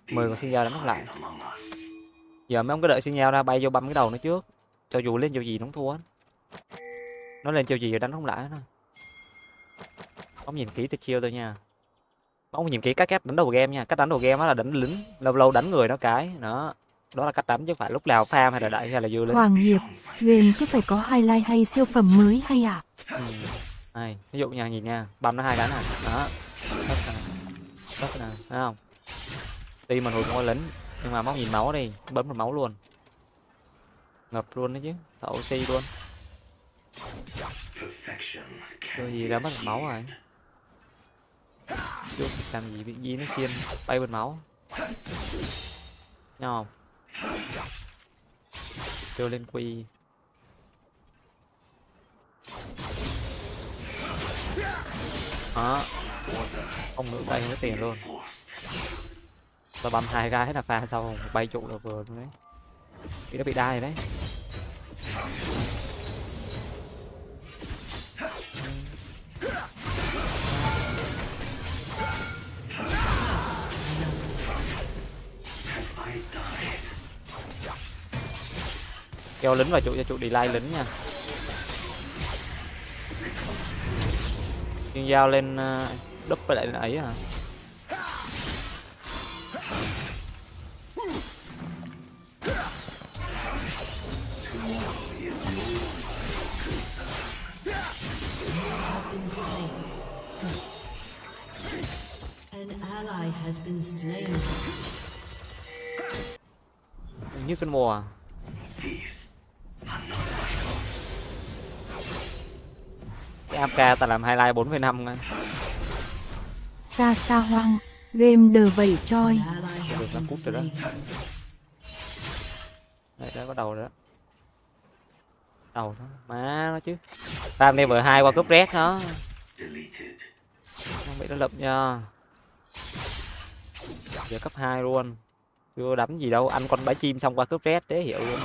10 con xin dao đánh không lại. Giờ mấy ông cứ đợi xin dao ra bay vô băm cái đầu nó trước. Cho dù lên chiều gì nó cũng thua hết. Nó lên chiều gì rồi đánh không lại nữa. Không nhìn kỹ tuyệt chiêu thôi nha. Không nhìn kỹ cách đánh đầu game nha. Cách đánh đầu game đó là đánh lính, lâu lâu đánh người nó cái. Đó là cách đánh chứ không phải lúc nào farm hay là đẩy hay là dư lính. Hoàng Hiệp, game cứ phải có highlight hay siêu phẩm mới hay à? Này, ví dụ nha, nhìn nha, băm nó 2 cái này. Đó. Đất nè, thấy không? Tuy mình hồi không có lính, nhưng mà móc nhìn máu đi, bấm một máu luôn. Ngập luôn đấy chứ, tạo oxy luôn. Rồi gì đã mất một máu rồi. Chứ làm gì bị gì nó xiên bay bên máu. Nhau không? Chưa lên quy. Đó. Không nữa bay không có tiền luôn. Và băm 2 cái là pha sau bay trụ là vừa luôn đấy. Nó bị đai rồi đấy. Kéo lính vào trụ cho trụ delay lính nha. Nhưng dao lên đúp với lại ấy hả? Như cơn mùa à? Cái AFK ta làm highlight 4,5 ngay. Xa xa hoang, game đờ vẩy choi. Được nó cút rồi đó. Đấy, đó có đầu rồi đó. Đầu đó, má nó chứ. Tam level 2 qua cúp red đó. Không bị nó lập nha. Giờ cấp 2 luôn. Chưa đánh gì đâu, anh con bãi chim xong qua cướp red tế hiệu luôn.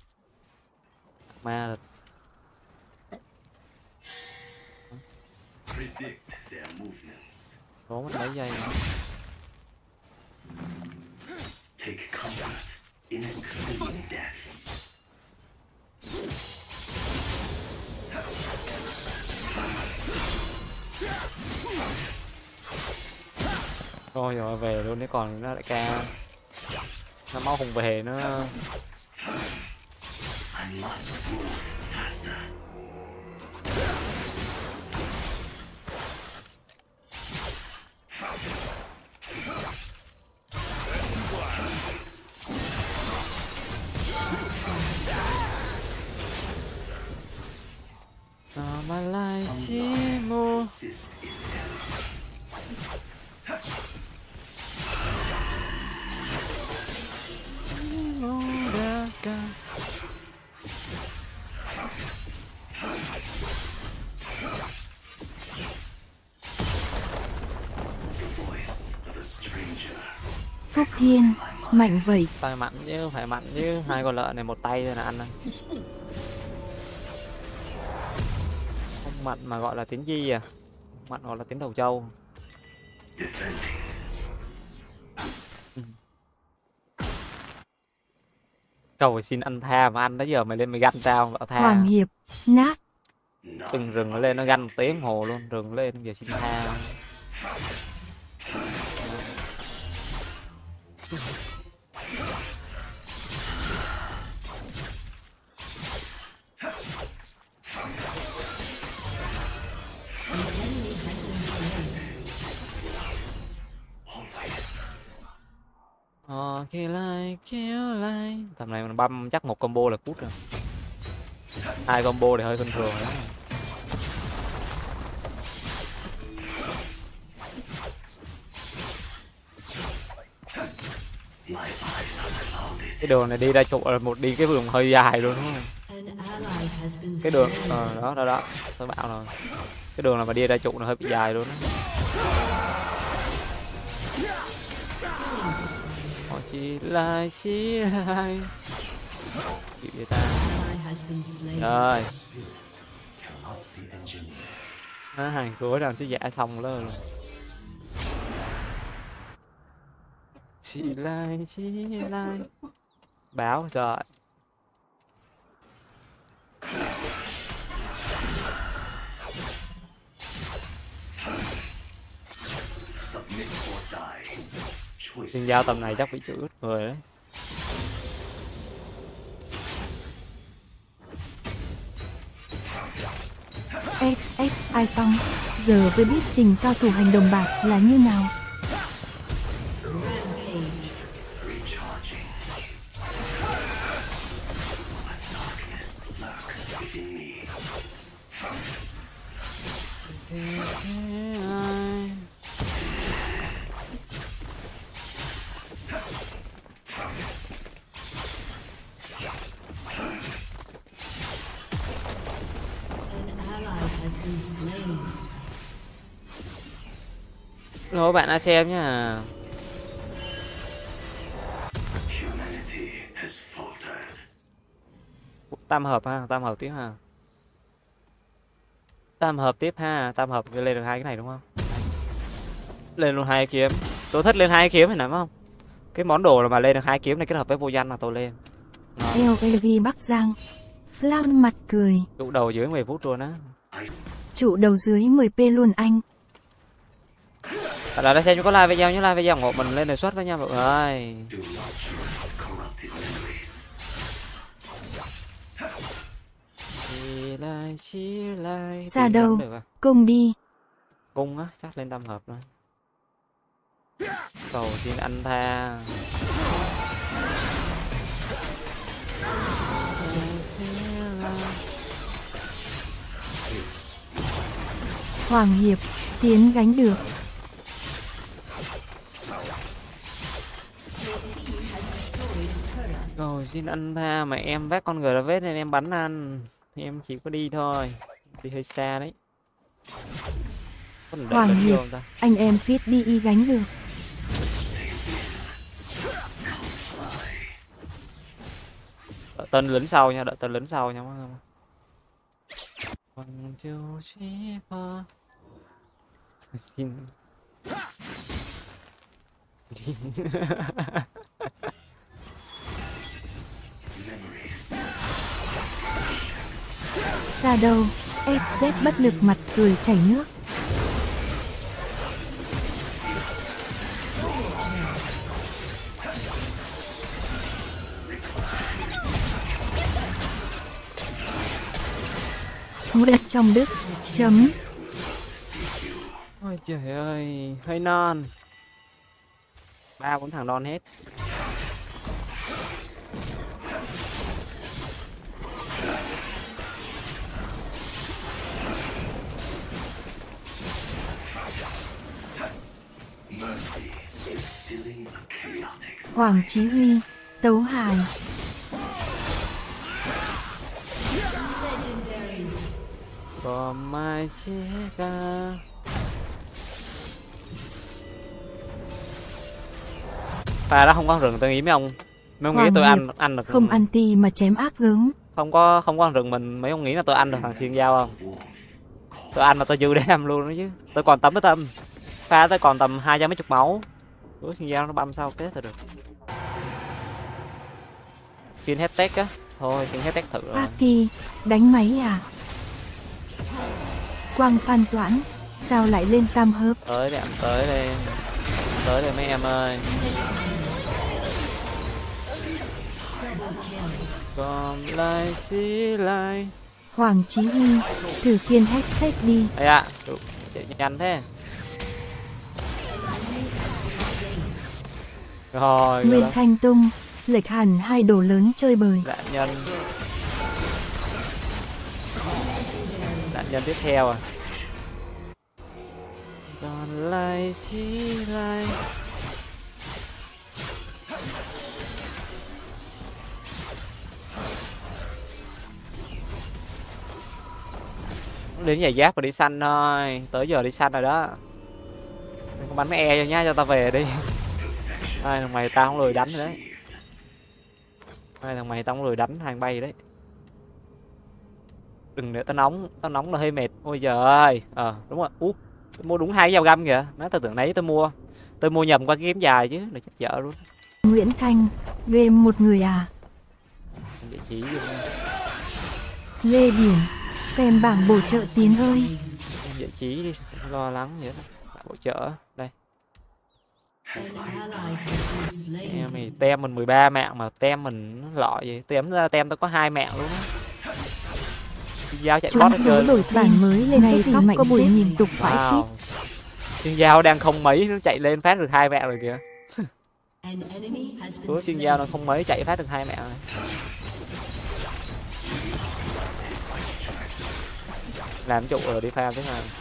Ma có mất mấy giây nữa. Rồi rồi về luôn đấy, còn nó lại ca. Nó máu không về nữa. Mà lại chỉ mô. Phúc Thiên, mạnh vậy. Tay mạnh chứ, phải mạnh chứ. 2 con lợn này một tay thôi là ăn thôi. Không mạnh mà gọi là tiếng gì à? Mạnh gọi là tiếng đầu trâu. Cầu xin anh tha mà anh tới giờ mày lên mày ganh tao bảo tha. Hoàng Hiệp, nát. Từng rừng nó lên nó ganh 1 tiếng hồ luôn, rừng lên giờ xin tha. Khi lại kéo lại. Tầm này mình băm chắc 1 combo là cút rồi. 2 combo thì hơi khinh thường đó. Cái đường này đi ra trụ là đi cái đường hơi dài luôn đúng không? Cái đường đó đó đó tôi bảo rồi, cái đường này mà đi ra trụ nó hơi bị dài luôn đó. Họ chỉ lại chịu vậy ta. Rồi hàng cuối làm sẽ giả xong luôn. Chỉ lại chỉ lại. Báo rồi. Thiên giao tầm này chắc bị chữ ướt người đấy. XX Ai Phong, giờ với biết trình cao thủ hành đồng bạc là như nào? Rồi bạn đã xem nhá. Tam hợp ha, tam hợp tiếp ha. Tam hợp tiếp ha, tam hợp lên được hai cái này đúng không? Lên luôn hai kiếm. Tôi thích lên hai kiếm này nè, không? Cái món đồ mà lên được hai kiếm này kết hợp với vô danh là tôi lên. LAV Bắc Giang, Flam mặt cười. Trụ đầu dưới 10 phút luôn á. Trụ đầu dưới 10p luôn anh. Bạn đã xem cho có like video nhớ like video ủng hộ mình lên đề xuất với nha mọi người. Chỉ lại Xa đâu, cung đi. Cung á, chắc lên tam hợp rồi. Cầu xin anh tha. Hoàng Hiệp, tiến gánh được. Cầu xin anh tha mà em vác con người ra vết nên em bắn anh. Em chỉ có đi thôi. Đi hơi xa đấy. Hoàng Hiệp, anh em fit đi y gánh được. Đợi tên lính sau nha, đợi tên lính sau nha. Xin. Xa đâu, XZ bất lực mặt cười chảy nước. Nguyệt trong Đức, chấm. Ôi trời ơi, hơi non. 3-4 thằng non hết. Hoàng Chí Huy, Tấu Hài. Có mai chỉ ca. Pha đó không có rừng tôi nghĩ mấy ông nghĩ tôi ăn được không anti mà chém ác gớm. Không có rừng mình mấy ông nghĩ là tôi ăn được thằng xuyên dao không? Tôi ăn mà tôi dư để làm luôn đó chứ. Tôi còn tấm với tâm. Pha tôi còn tầm 200 mấy chục máu. Ủa xuyên dao nó băm sao kết rồi được. Kiên hết tech á. Thôi kiên hết tech thử rồi. Aki, đánh máy à? Quang Phan Doãn, sao lại lên tam hợp? Tới đây, tới đây. Tới đây mấy em ơi. Còn lại chỉ lại. Hoàng Chí Huy, thử kiên hashtag đi. Ây ạ, chạy nhanh thế. Rồi. Nguyên Thanh Tung, lệch hẳn hai đồ lớn chơi bời. Nạn nhân tiếp theo à. Còn lại chỉ lại. Đến giải giáp và đi săn thôi. Tới giờ đi săn rồi đó. Đừng có bắn mấy e cho nhá, cho tao về đi. Ai thằng mày tao không lười đánh rồi đấy. Ai thằng mày tao không lười đánh hàng bay đấy. Đừng để tao nóng là hơi mệt. Ôi giời ơi. Đúng rồi. Tôi mua đúng 2 cái dao găm kìa. Má tao tưởng đấy tôi mua. Tôi mua nhầm qua cái game dài chứ, để chết vợ luôn. Nguyễn Thanh, game một người à? Địa chỉ gì nha. Lê Điển, xem bảng bổ trợ Tiến ơi. Em địa chỉ đi, đừng lo lắng vậy đó. Bạn hỗ trợ đây. Em thì tem mình 13 mạng mà tem mình nó lọ gì, tem ra tem tôi có 2 mạng luôn á. Giao chạy Chúng bot hết số trơn. đổi bản mới lên cái gì mạnh có buổi nhìn tục vãi Wow. tít. Xuyên giao đang không mấy nó chạy lên phát được 2 mạng rồi kìa. Của xuyên giao nó không mấy chạy phát được 2 mạng rồi. Làm trụ rồi đi farm thế nào.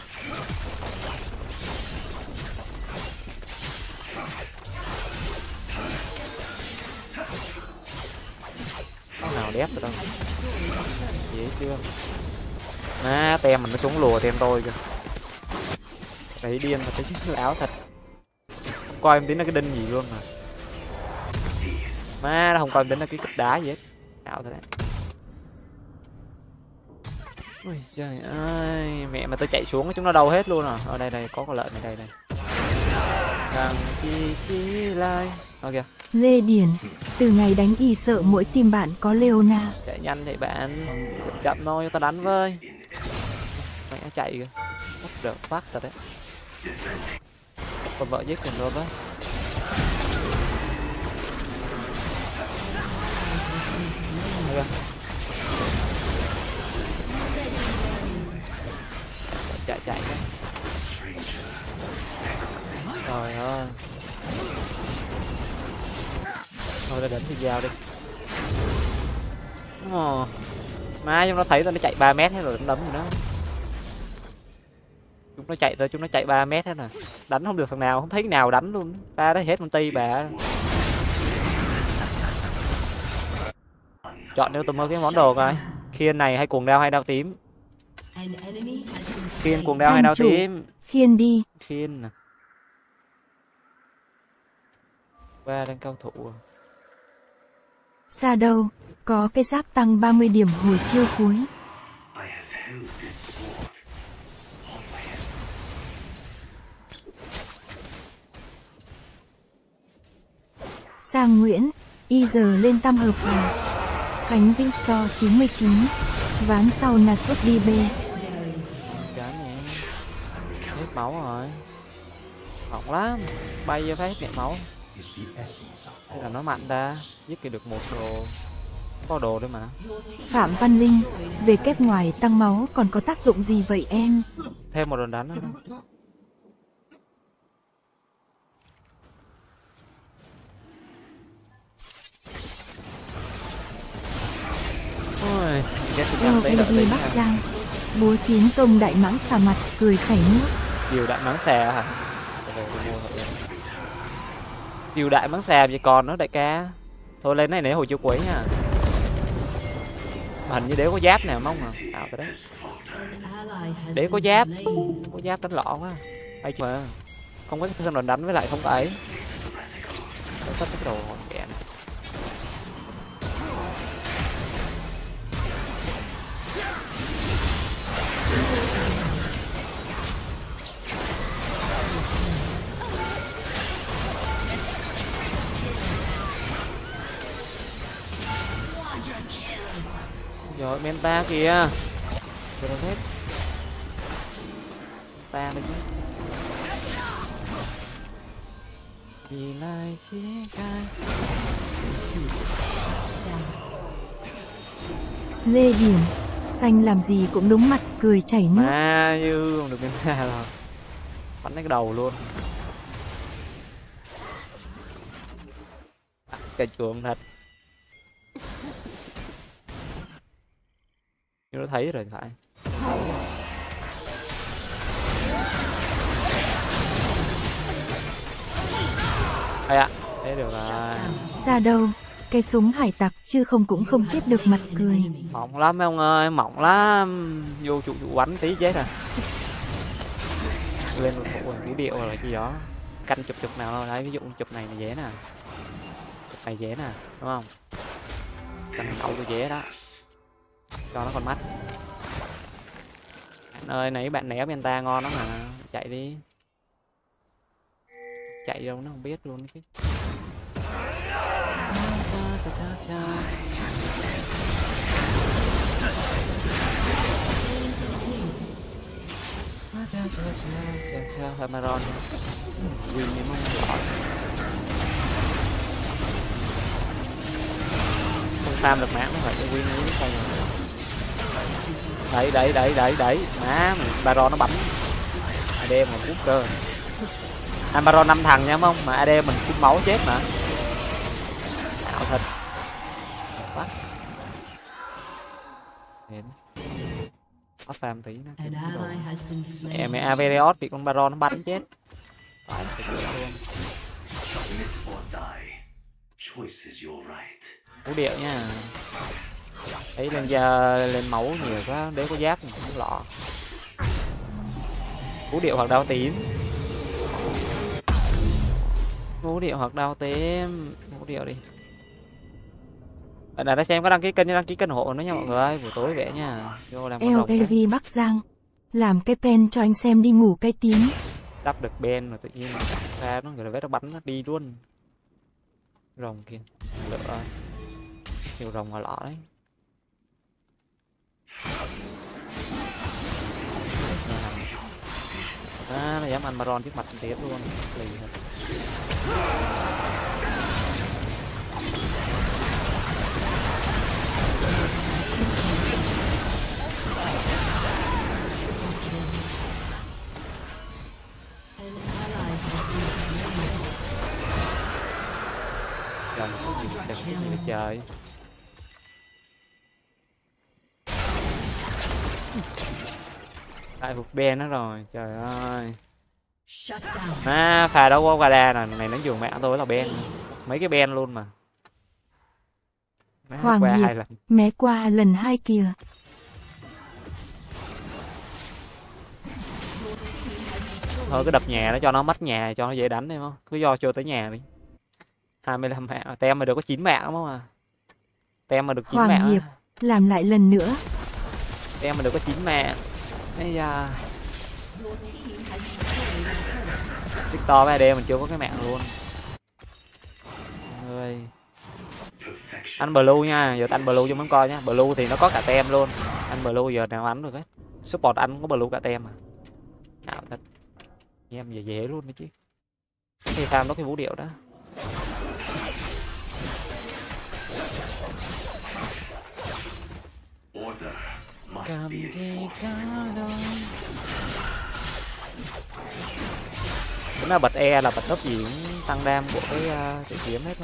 Có nào đép được đâu. Dễ chưa. Má tem mình nó xuống lùa tem tôi kìa. Đấy điên mà thấy chứ áo thật. Không coi em tính là cái đinh gì luôn mà. Má nó không coi em tính là cái cục đá gì hết. Áo thật đấy. Ôi trời ơi, mẹ mà tôi chạy xuống chúng nó đâu hết luôn à. Ở đây đây có con lợn này đây đây. Rằng chi lại. Ok. Lê Điển, từ ngày đánh y sợ mỗi team bạn có Leona. Chạy nhanh thì bạn chậm chậm thôi cho tao đánh với. Mẹ chạy kìa. Mất được phát thật đấy. Còn vợ giết cùng luôn á. Okay. Chạy đấy. Trời ơi. Thôi đánh thì giao đi. Má chúng nó thấy tao nó chạy 3 mét hết rồi đấm gì đó. Chúng nó chạy 3 mét hết nè. Đánh không được thằng nào, không thấy cái nào đánh luôn. Ta đã hết con ti bà. Chọn nếu tôi mua cái món đồ coi. Khiên này hay cuồng đao hay đao tím? Khiên cuồng đao hay đao tím? Khiên đi. Khiên nè. Qua đang cao thủ à. Xa đâu, có cái giáp tăng 30 điểm hồi chiêu cuối. Sang Nguyễn, y giờ lên tam hợp à. Khánh Vinh Store 99, ván sau là suốt đi B. Chán nhỉ. Hết máu rồi. Mỏng lắm. Bay vô phát nhẹ máu. Hay là nó mạnh ra. Giết được một đồ. Có đồ đấy mà. Phạm Văn Linh, về kép ngoài tăng máu còn có tác dụng gì vậy em? Thêm một đòn đánh nữa. Ôi, LAD Bắc Giang, búa tiến công đại mãng xà mặt, cười chảy nước. Điều đại mãng xà hả? Điều đại mãng xà gì còn nữa đại ca. Thôi lên này để hồi chiều quấy nha. Hình như đéo có giáp nè mong à. Ảo tới đấy. Đéo có giáp. Có giáp đánh lọ quá. Hay mà. Không có thân đòn đánh với lại không có ấy. Tất cái đồ kẻ này. Rồi menta kìa. Rồi hết. Ta đây chứ. Vì lại chỉ ca. Lê Điển, xanh làm gì cũng đúng mặt, cười chảy nước. À như không được menta rồi. Bắn cái đầu luôn. Cái chuồng thật. Nhưng nó thấy rồi phải. Đây ạ, thế được rồi. Xa đâu, cái súng hải tặc chứ không cũng không chết được mặt cười. Mỏng lắm mấy ông ơi, mỏng lắm. Vô trụ bắn tí chết à. Lên một thủ cái điệu rồi gì đó. Canh chụp nào thôi đấy, ví dụ chụp này là dễ nè. Chụp này dễ nè, đúng không? Canh đậu tôi dễ đó. Cho nó con mắt. Bạn ơi, nãy bạn né bên ta ngon lắm mà. Chạy đi. chạy đâu nó không biết luôn chứ. Hamaron win nhưng không giỏi, không tham được máng nó phải cho win với không. Đẩy má Baron nó bắn AD mà cút cơ. Baron 5 thằng nha không mà AD mình cút máu chết mà ảo thật quá. Có farm tí nữa mẹ Averios bị con Baron nó bắn chết. Cú điệu nha, thấy lên máu nhiều quá đế có giáp không lọ. Cú điệu hoặc đao tím, cú điệu hoặc đao tím, cú điệu đi. Bạn đã xem có đăng ký kênh hộ nữa nha mọi người, buổi tối vẽ nha. Vô làm con rồng LV Bắc Giang làm cái pen cho anh xem đi ngủ cái tím. sắp được ben mà tự nhiên ra nó người vết nó bắn nó đi luôn. Rồng kia lựa nhiều rồng ở lọ đấy. Nó dám ăn Baron trước mặt tiếp luôn, lì thật. Rồng có gì trời. Lại phục ben nó rồi, trời ơi. Phà đâu có qua đa này nó dùng mẹ tôi là ben, mấy cái ben luôn mà. Hoàng qua Hiệp, 2 lần. mé qua lần 2 kìa. Thôi cứ đập nhà nó cho nó mất nhà cho nó dễ đánh em không? Cứ do chưa tới nhà đi. 25 mạng, tem mà được có 9 mạng đúng không à? Tem mà được 9 mạng. Hoàng Hiệp, làm lại lần nữa. Tem mà được có 9 mạng. Ây da. Victor với AD mình chưa có cái mạng luôn. Ơi. Anh Blue nha, giờ anh Blue cho muốn coi nhá. Blue thì nó có cả tem luôn. Anh Blue giờ nào đánh được ấy. Support anh có Blue cả tem mà. Ảo thật. Em dễ luôn đấy chứ. Thì tham nó cái vũ điệu đó. Cầm gì có đâu. Nếu mà bật E là bật tốc gì cũng tăng đam của cái tiểu kiếm hết luôn.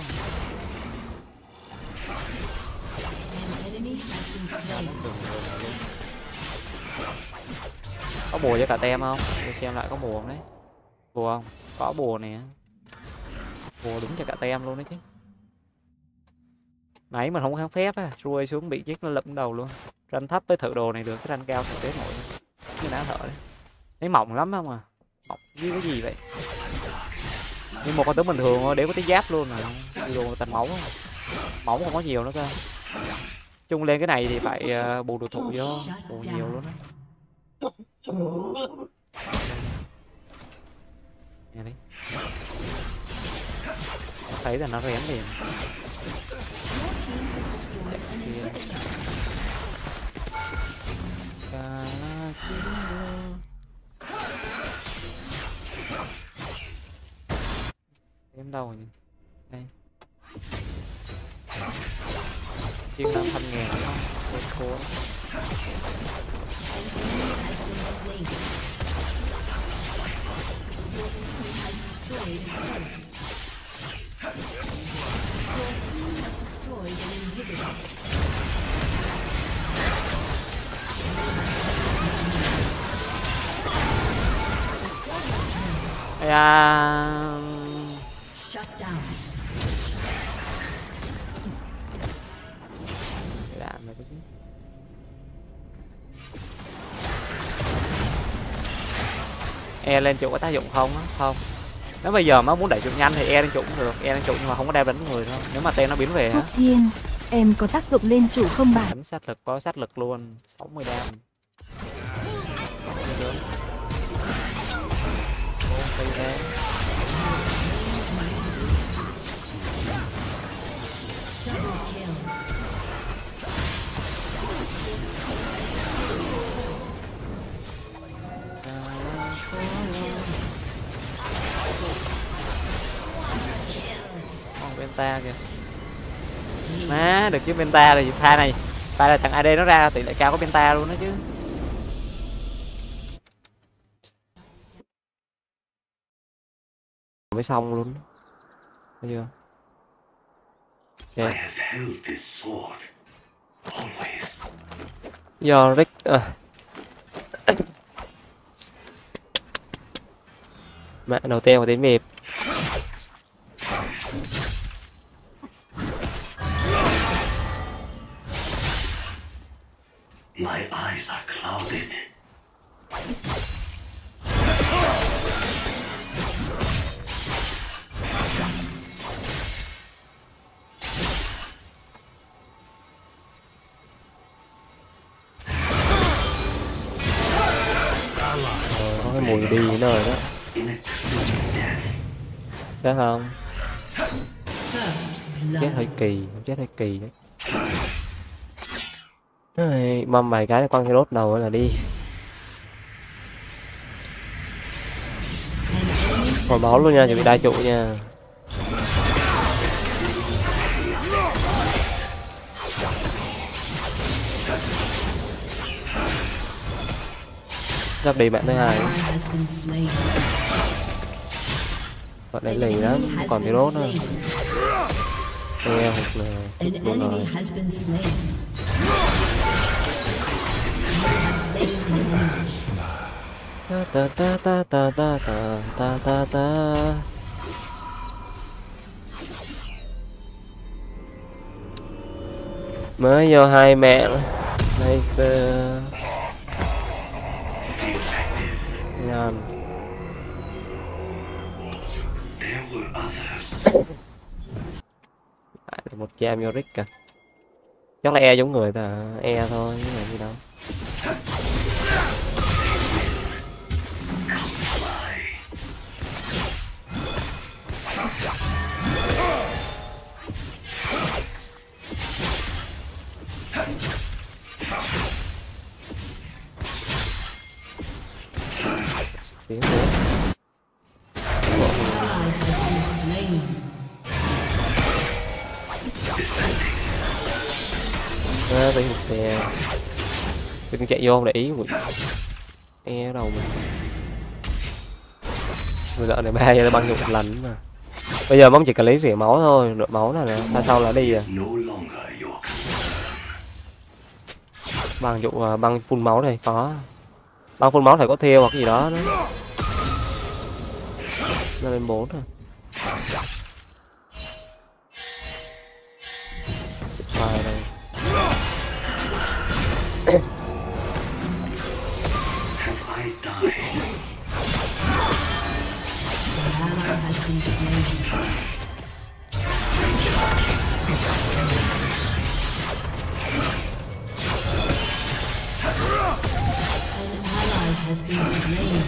Có bùa cho cả tem không? Để xem lại có bùa không đấy. Bùa không? Có bùa nè. Bùa đúng cho cả tem luôn đấy chứ. Nãy mình không có kháng phép á, ruồi xuống bị giết nó lụm đầu luôn. Ranh thấp tới thợ đồ này được, cái ranh cao thực tế nổi. Như đá thợ đấy. Thấy mỏng lắm không à? Mỏng như cái gì vậy? Nhưng một con tướng bình thường thôi, để có tí giáp luôn mà. Đồ tành máu. Máu không có nhiều nữa cơ. Chung lên cái này thì phải bù đồ thụ vô, bù nhiều luôn á. Nghe đi. Thấy là nó rén liền. Em đâu rồi? Đây. Chuyên 500.000 đúng không? Cô. E lên trụ có tác dụng không á? Không. Nếu bây giờ mà muốn đẩy trụ nhanh thì E lên trụ cũng được, E lên trụ nhưng mà không có đeo đánh người thôi. Nếu mà tên nó biến về á. Thiên, em có tác dụng lên trụ không bạn? Đánh sát lực, có sát lực luôn, 60 đam. Penta kìa. Má được chứ Penta rồi pha này. Pha là thằng AD nó ra tỷ lệ cao có Penta luôn đó chứ. Mới xong luôn. Thấy chưa? Okay. Yorick mẹ đầu tiên của tiếng Việt. My eyes are clouded. Có cái mùi đi nữa rồi đó. Chết không? Chết hơi kỳ, chết hơi kỳ đấy. Mâm vài cái quăng cái đốt đầu là đi. Còn máu luôn nha, chuẩn bị đai trụ nha. Sắp đi bạn thứ hai. Bọn đấy lì lắm, còn cái đốt nữa. Nghe hoặc là luôn rồi. Ta ta ta ta ta ta ta ta ta. Mới vô hai mẹ nice. Ngon. Một jam vô Rick kìa. Chắc là E giống người ta, E thôi chứ là gì đâu. Tiếng nữa. Tới một xe. Đừng chạy vô không để ý của E đầu mình. Bây giờ này 3 giờ băng dụng lạnh mà. Bây giờ bóng chỉ cần lấy rỉa máu thôi, đội máu này là sau là đi à. Băng dụng băng phun máu này có. Băng phun máu phải có theo hoặc cái gì đó nữa. Nó lên 4 rồi. Bài đây. Has been slain.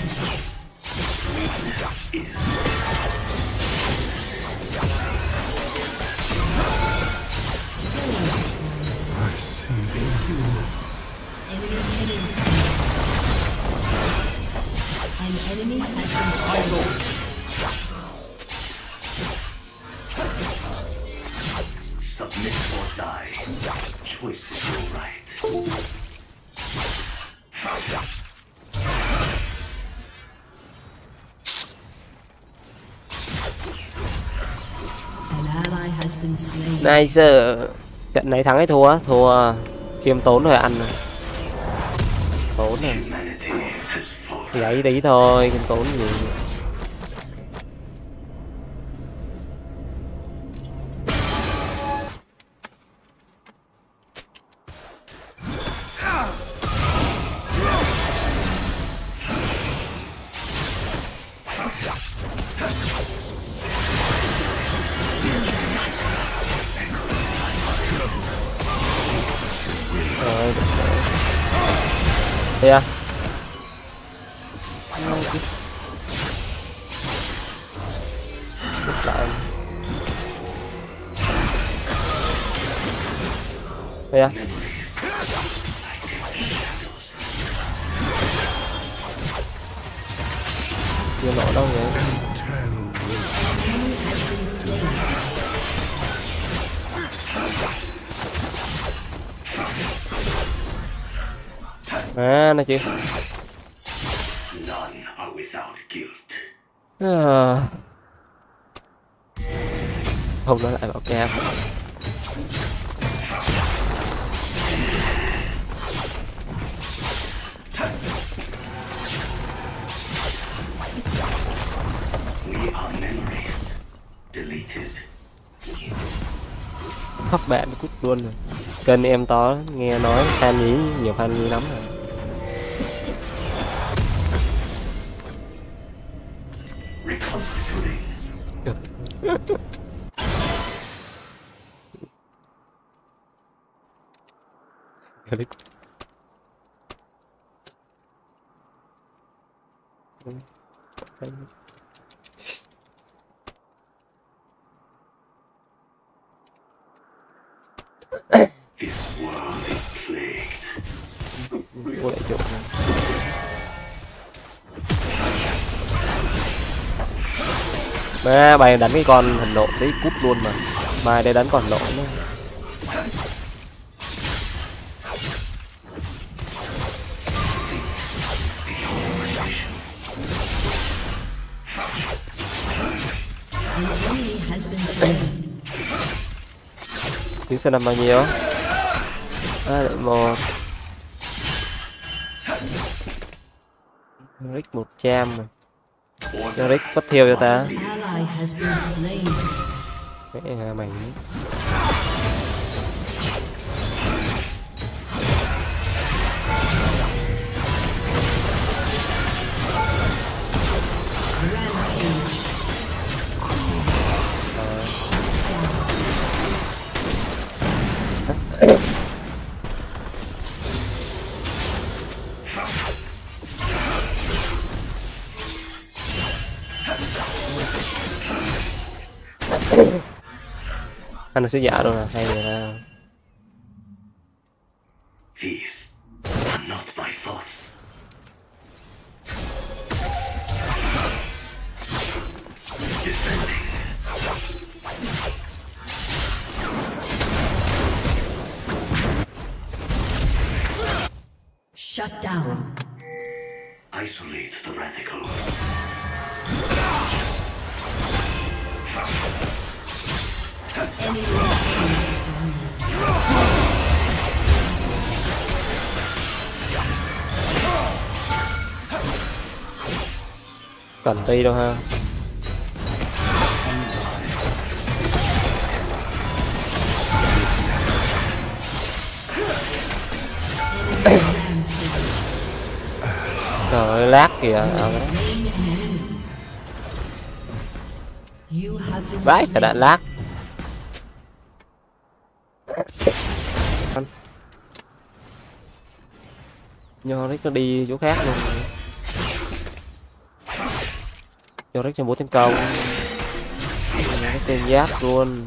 An enemy has been slain. Submit or die. Choice is your right. Nice. Trận này thắng hay thua? Thua. Khiêm tốn rồi ăn rồi. Tốn này. Thì ấy tí thôi, khiêm tốn gì. Đây à. Lại. Đây à. Chưa nổ đâu vậy. À, nó chứ. None are without guilt. Không nói lại bảo cam. We are memories deleted. Khóc bạn cút luôn rồi. Kênh em to nghe nói fan nhí, nhiều fan nhí lắm rồi. Reconstituting. This world is plagued. Cô lại trộn này. Mà bài đánh cái con hình nộ tí cút luôn mà. Bài đây đánh còn nộ nữa. An enemy has been slain. Tiếng sẽ làm bao nhiêu? À, 1 Rick 100 rồi. Cho Rick bắt theo cho ta. Ally has been slain. Mẹ mày. Anh nó sẽ giả đâu nè, hay rồi ha. These are not my thoughts. Defending. Shut down. Isolate the radicals. Enemy has Cần ti đâu ha. Trời ơi, lát kìa. You have been Vãi cả đạn lát. Nho Rick nó đi chỗ khác luôn. Cho Rick cho bố tấn công. Cái tên giáp luôn.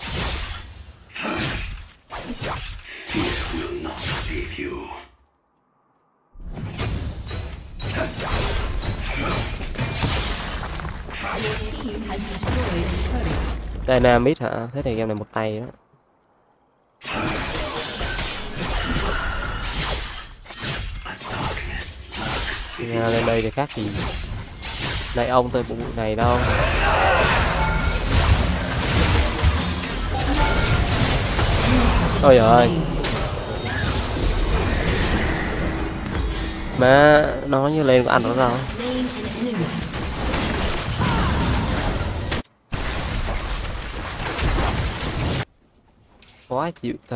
Fear will not save you. Your team has destroyed a turret. Dynamite hả? Thế thì game này một tay đó. Nghe lên đây thì khác gì. Này ông tôi bụng này đâu. Ôi giời ơi. Má nó như lên có ăn nó đâu. Slain an enemy. Quá chịu thật.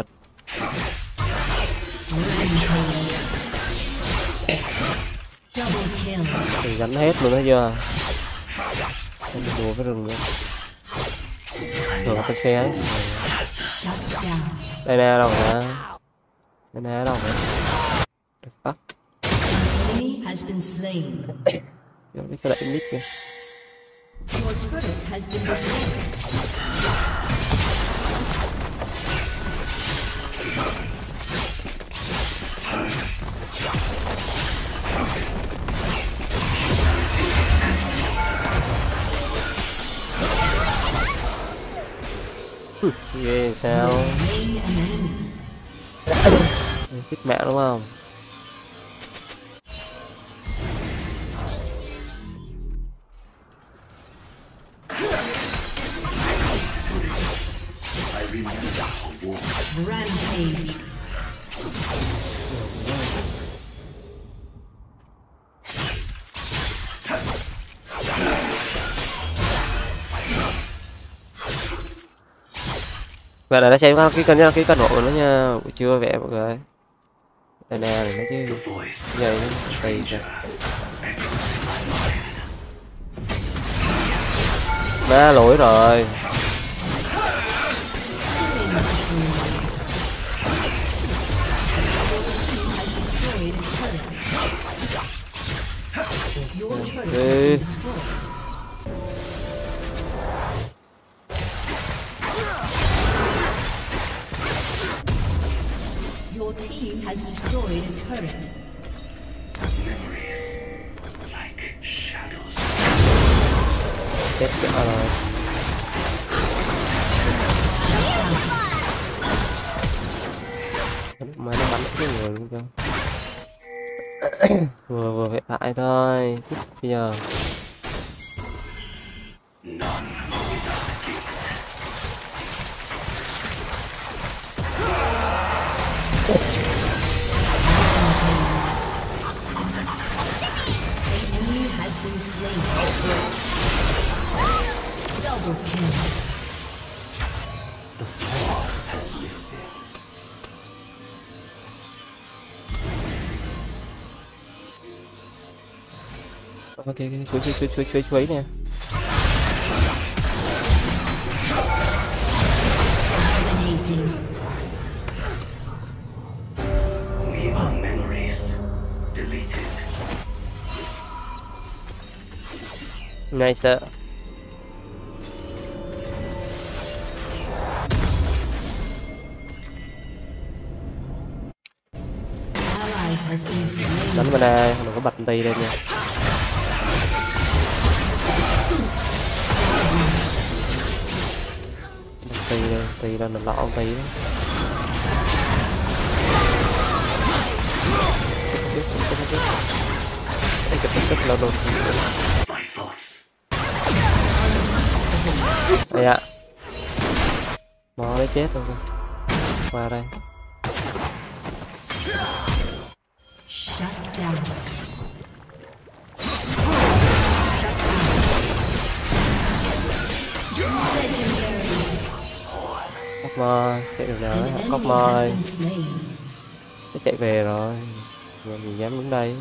Double kill. Mình gắn hết luôn đó chưa. Không đùa cái rừng nữa. Rồi con xe ấy. Shut down. Đây nè đâu hả? Đây nè đâu hả? Được bắt. Enemy has been slain. Cái đẩy nick kìa. Your turret has been destroyed. Ghê sao? Slain an enemy. Thích mẹ đúng không? Rampage. Vậy là đã xem cái kênh hộ của nó nha, buổi trưa vẻ mọi người. Đây nè nó chứ. Vậy nó tùy kìa. Má lỗi rồi. Đi. Your team has destroyed a turret. Chết cả rồi. Mà nó bắn cái người luôn cơ. vừa phải hại thôi. Bây giờ Enemy has been slain. Double kill. ok chuối nè. Dominating. We are memories deleted. Nice. Ally has been slain. Đánh bên đây, đừng có bật tì lên nha. Tì lên mình lọ ông tì đó. Đây chụp sức lâu đột. My thoughts. Đây ạ. Mò lấy chết luôn. Qua đây. Shut down. Cóc mò, chạy được nào đấy, An cóc enemy mò. has been slain. Nó chạy về rồi. Giờ mình dám đứng đây.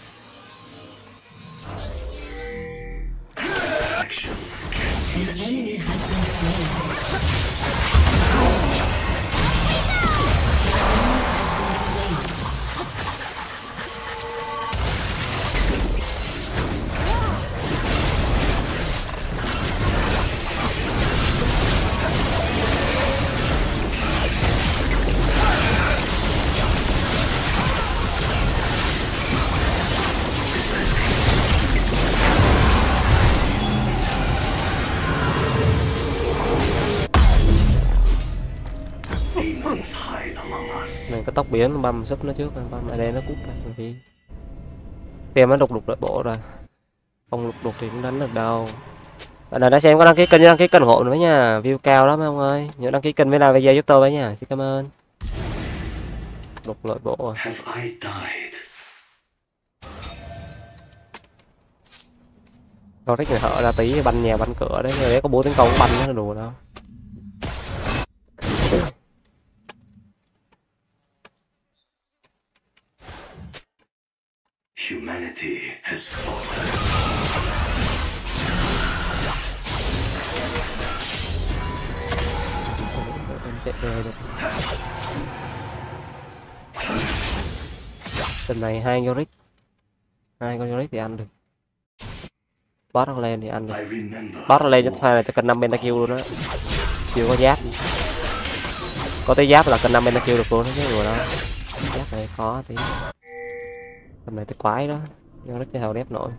An enemy has been slain. Demons hide among us. Mình có tóc biến băm súp nó trước, băm ở đây nó cút ra rồi thì em nó đục đội bộ rồi, không đục thì cũng đánh được đâu. Bạn nào đã xem có đăng ký kênh ủng hộ nữa nha, view cao lắm ông ơi, nhớ đăng ký kênh với like video giúp tôi với nha, xin cảm ơn. Đục nội bộ rồi. Have I died? Có thích người thợ ra tí banh nhà banh cửa đấy, người đấy có bố tấn công banh nó là đùa đâu. Humanity has fallen. Em chạy về được. Lần này hai con Yorick thì ăn được. Boss lên thì ăn được. I remember. Boss lên nhất hai là cho cần 5 pentakill luôn đó. Chưa có giáp. Có tới giáp là cần 5 pentakill được luôn đó chứ rồi đó. Giáp này khó tí. Tầm này tới quái đó. Yorick cái hào đép nổi.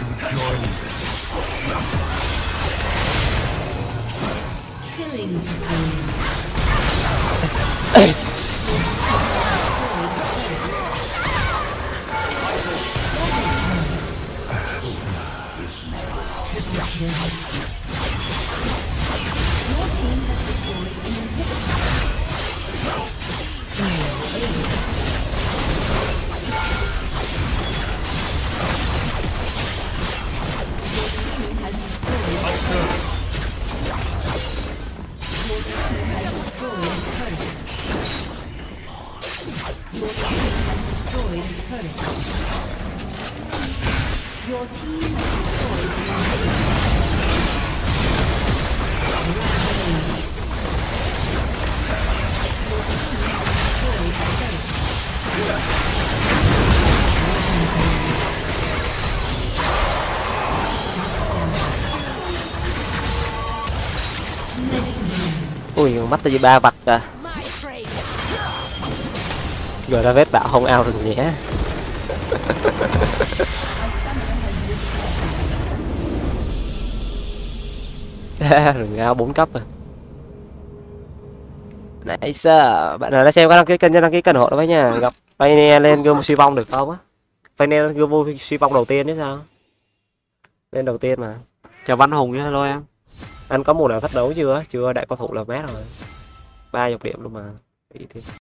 Killing spree. Ui, mắt tới 3 vạch à. Rồi ra vết bạo không ao rừng nhé. Rừng ao 4 cấp à. Nice. Bạn nào đã xem có đăng ký kênh cho đăng ký kênh hộ đó với nha. Gặp Pioneer lên gươm suy vong được không á? Pioneer gươm suy vong đầu tiên chứ sao? Lên đầu tiên mà. Chào Văn Hùng nhá, hello em. Anh có mùa nào thách đấu chưa? Chưa, đại cao thủ là mát rồi. 3 dọc điểm luôn mà.